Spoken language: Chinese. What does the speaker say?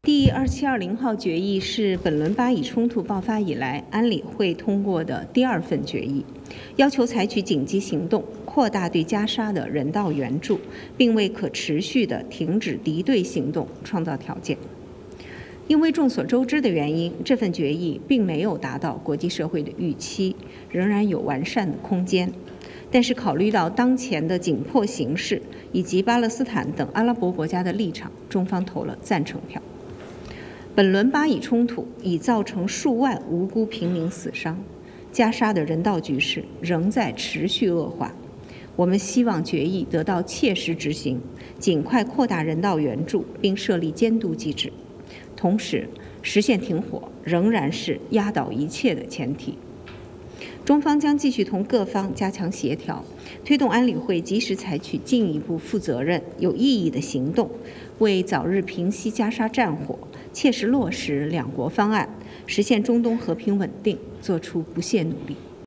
第2720号决议是本轮巴以冲突爆发以来安理会通过的第2份决议，要求采取紧急行动，扩大对加沙的人道援助，并为可持续的停止敌对行动创造条件。因为众所周知的原因，这份决议并没有达到国际社会的预期，仍然有完善的空间。但是考虑到当前的紧迫形势以及巴勒斯坦等阿拉伯国家的立场，中方投了赞成票。本轮巴以冲突已造成数万无辜平民死伤，加沙的人道局势仍在持续恶化。我们希望决议得到切实执行，尽快扩大人道援助，并设立监督机制。同时，实现停火仍然是压倒一切的前提。中方将继续同各方加强协调，推动安理会及时采取进一步负责任、有意义的行动，为早日平息加沙战火、切实落实两国方案、实现中东和平稳定做出不懈努力。